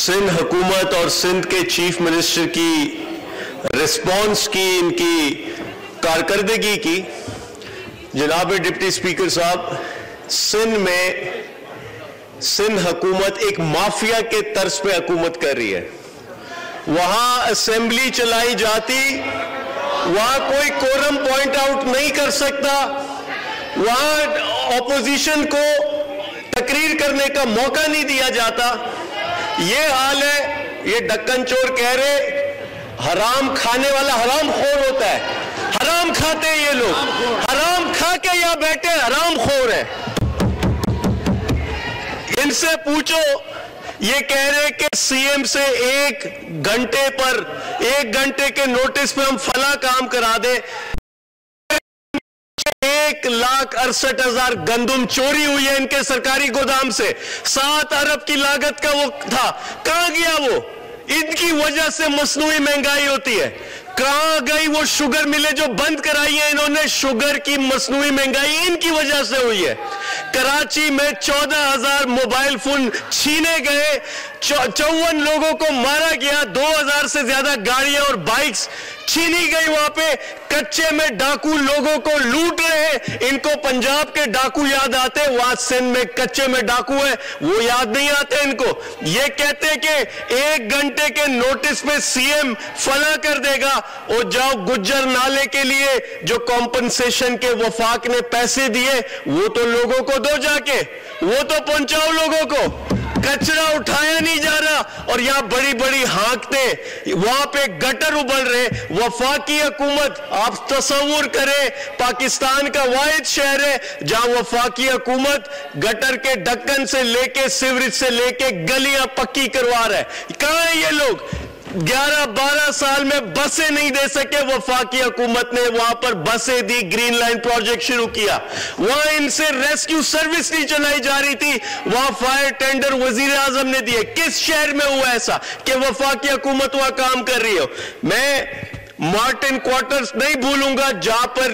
سندھ حکومت اور سندھ کے چیف منسٹر کی ریسپانس کی، ان کی کارکردگی کی. جناب ڈپٹی اسپیکر صاحب، سندھ میں سندھ حکومت ایک مافیا کے طرز پہ حکومت کر رہی ہے. وہاں اسمبلی چلائی جاتی، وہاں کوئی کورم پوائنٹ آؤٹ نہیں کر سکتا، وہاں اپوزیشن کو تقریر کرنے کا موقع نہیں دیا جاتا. یہ حال ہے. یہ ڈکن چور کہہ رہے حرام کھانے والا حرام خور ہوتا ہے. حرام کھاتے ہیں یہ لوگ، حرام کھا کے یہاں بیٹھے حرام خور ہیں. ان سے پوچھو، یہ کہہ رہے کہ سی ایم سے 1 گھنٹے پر 1 گھنٹے کے نوٹس پہ ہم فلاں کام کرا دیں. 1,68,000 گندم چوری ہوئی ہے ان کے سرکاری گودام سے. 7 ارب کی لاگت کا وہ تھا. کہاں گیا وہ؟ ان کی وجہ سے مصنوعی مہنگائی ہوتی ہے. کہاں گئی وہ شوگر ملیں جو بند کرائی ہیں انہوں نے؟ شوگر کی مصنوعی مہنگائی ان کی وجہ سے ہوئی ہے. کراچی میں 14,000 موبائل فون چھینے گئے، 54 لوگوں کو مارا گیا، 2,000 سے زیادہ گاڑیاں اور بائکس چھینی گئی. وہاں پہ کچے میں ڈاکو لوگوں کو لوٹ رہے ہیں. ان کو پنجاب کے ڈاکو یاد آتے، وہاں سندھ میں کچے میں ڈاکو ہے، وہ یاد نہیں آتے ان کو. یہ کہتے کہ 1 گھنٹے کے نوٹس پہ سی ایم فلاں کر دے گا. اور جاؤ گجر نالے کے لیے جو کمپنسیشن کے وفاق نے پیسے دیے وہ تو لوگوں کو دو، جا کے وہ تو پہنچاؤ لوگوں کو. کچرا اٹھایا نہیں جا رہا اور یہاں بڑی بڑی ہانکتے، وہاں پہ گٹر ابل رہے. وفاقی حکومت، آپ تصور کریں، پاکستان کا واحد شہر ہے جہاں وفاقی حکومت گٹر کے ڈھکن سے لے کے سیوریج سے لے کے گلیاں پکی کروا رہا ہے. کہاں ہیں یہ لوگ؟ 11-12 سال میں بسیں نہیں دے سکے. وفاقی حکومت نے وہاں پر بسیں دی، گرین لائن پروجیکٹ شروع کیا. وہاں ان سے ریسکیو سروس نہیں چلائی جا رہی تھی، وہاں فائر ٹینڈر وزیر اعظم نے دیے. کس شہر میں ہوا ایسا کہ وفاقی حکومت وہاں کام کر رہی ہو؟ میں مارٹن کوارٹرز نہیں بھولوں گا جہاں پر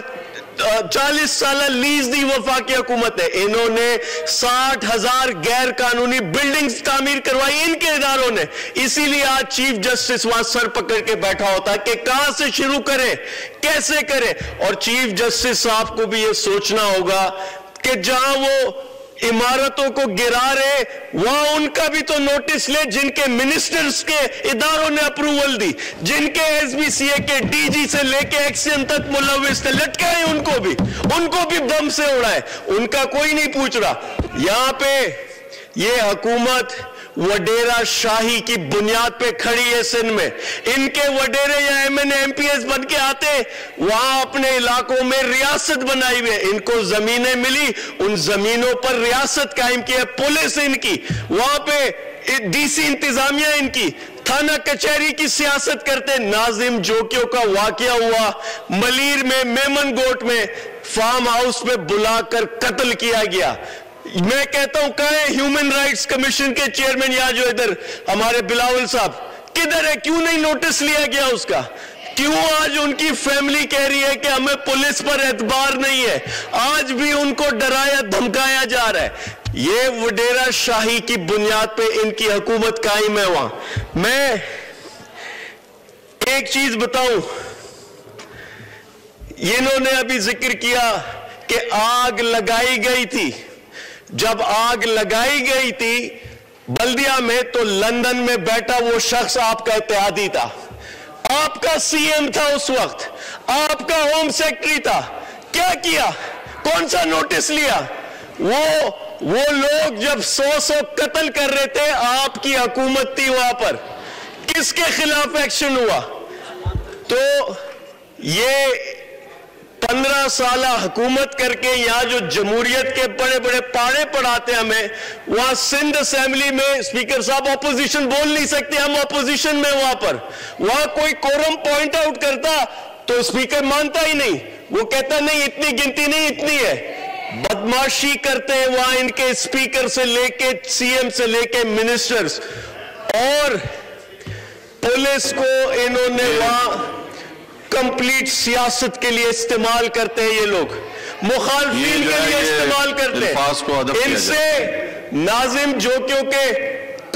40 سالہ لیز دی وفاقی حکومت ہے. انہوں نے 60,000 غیر قانونی بلڈنگز تعمیر کروائی ان کے اداروں نے. اسی لیے آج چیف جسٹس وہاں سر پکڑ کے بیٹھا ہوتا ہے کہ کہاں سے شروع کرے، کیسے کرے. اور چیف جسٹس صاحب کو بھی یہ سوچنا ہوگا کہ جہاں وہ عمارتوں کو گرا رہے وہاں ان کا بھی تو نوٹس لے، جن کے منسٹرز کے اداروں نے اپروول دی، جن کے ایس بی سی اے کے ڈی جی سے لے کے ایکسین تک ملوث تھے، لٹکائے ان کو بھی بم سے اڑائے. ان کا کوئی نہیں پوچھ رہا. یہاں پہ یہ حکومت وڈیرا شاہی کی بنیاد پہ کھڑی ہے. سندھ میں ان کے وڈیرے یا M N M P S بن کے آتے، وہاں اپنے علاقوں میں ریاست بنائی ہوئی ہے. ان کو زمینیں ملی، ان زمینوں پر ریاست قائم کی ہے. پولیس ان کی، وہاں پہ ڈی سی انتظامیہ ان کی، تھانہ کچہری کی سیاست کرتے. ناظم جوکیوں کا واقعہ ہوا ملیر میں، میمن گوٹ میں، فارم ہاؤس میں بلا کر قتل کیا گیا. میں کہتا ہوں کہاں ہے ہیومن رائٹس کمیشن کے چیئرمین یا جو ادھر ہمارے بلاول صاحب کدھر ہے؟ کیوں نہیں نوٹس لیا گیا اس کا؟ کیوں آج ان کی فیملی کہہ رہی ہے کہ ہمیں پولیس پر اعتبار نہیں ہے؟ آج بھی ان کو ڈرایا دھمکایا جا رہا ہے. یہ وڈیرا شاہی کی بنیاد پہ ان کی حکومت قائم ہے وہاں. میں ایک چیز بتاؤں، انہوں نے ابھی ذکر کیا کہ آگ لگائی گئی تھی. جب آگ لگائی گئی تھی بلدیہ میں تو لندن میں بیٹھا وہ شخص آپ کا اتحادی تھا، آپ کا سی ایم تھا اس وقت، آپ کا ہوم سیکرٹری تھا. کیا کیا؟ کون سا نوٹس لیا؟ وہ لوگ جب 100 قتل کر رہے تھے، آپ کی حکومت تھی وہاں پر. کس کے خلاف ایکشن ہوا؟ تو یہ 15 سالہ حکومت کر کے یہاں جو جمہوریت کے بڑے بڑے پاڑے پڑھاتے ہمیں، وہاں سندھ اسمبلی میں اسپیکر صاحب اپوزیشن بول نہیں سکتے، ہم اپوزیشن میں وہاں کوئی کورم پوائنٹ آؤٹ کرتا تو اسپیکر مانتا ہی نہیں، وہ کہتا نہیں اتنی گنتی نہیں، اتنی ہے. بدماشی کرتے ہیں وہاں ان کے اسپیکر سے لے کے سی ایم سے لے کے منسٹرز. اور پولیس کو انہوں نے وہاں کمپلیٹ سیاست کے لیے استعمال کرتے ہیں. یہ لوگ مخالفین کے لیے استعمال کرتے ہیں. ان سے ناظم جوکیوں کے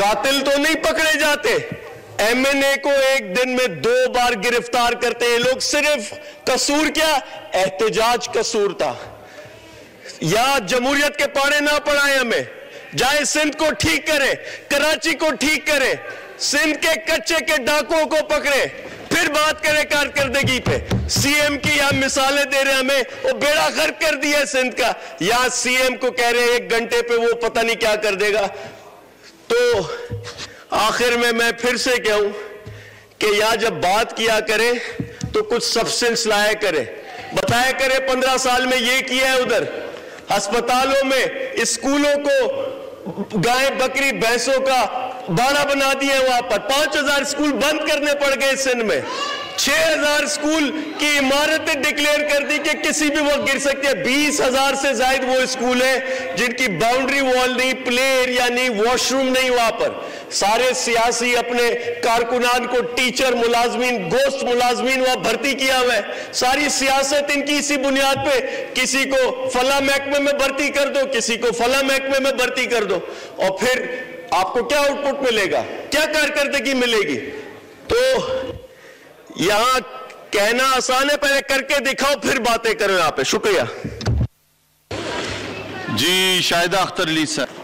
قاتل تو نہیں پکڑے جاتے. ایم این اے کو ایک دن میں 2 بار گرفتار کرتے ہیں لوگ. صرف قصور کیا؟ احتجاج قصور تھا. یا جمہوریت کے پاڑے نہ پڑھائیں ہمیں. جائیں سندھ کو ٹھیک کرے, کراچی کو ٹھیک کرے, سندھ کے کچے کے ڈاکوں کو پکڑے, پھر بات کرے کارکردگی پہ. سی ایم کی یہاں مثالیں دے رہے ہمیں, وہ بیڑا غرق کر دیا ہے سندھ کا. یہاں سی ایم کو کہہ رہے 1 گھنٹے پہ وہ پتہ نہیں کیا کر دے گا. تو آخر میں پھر سے کہوں کہ یہاں جب بات کیا کرے تو کچھ سبسٹنس لایا کرے, بتایا کرے 15 سال میں یہ کیا ہے. ادھر ہسپتالوں میں, اسکولوں کو گائے بکری بھینسوں کا باڑہ بنا دیا ہے. وہاں پر 5000 اسکول بند کرنے پڑ گئے سندھ میں. 6000 اسکول کی عمارتیں ڈکلیئر کر دی کہ کسی بھی وقت گر سکتی ہے. 20,000 سے زائد وہ اسکول ہیں جن کی باؤنڈری وال نہیں, پلے ایریا نہیں, واش روم نہیں. وہاں پر سارے سیاسی اپنے کارکنان کو, ٹیچر ملازمین, گوشت ملازمین وہاں بھرتی کیا ہوا ہے. ساری سیاست ان کی اسی بنیاد پہ, کسی کو فلاں محکمے میں بھرتی کر دو, کسی کو فلاں محکمے میں بھرتی کر دو, اور پھر آپ کو کیا آؤٹ پٹ ملے گا, کیا کارکردگی ملے گی؟ تو یہاں کہنا آسان ہے, پہلے کر کے دکھاؤ پھر باتیں کرو یہاں پہ. شکریہ. جی شاہدہ اختر علی صاحب.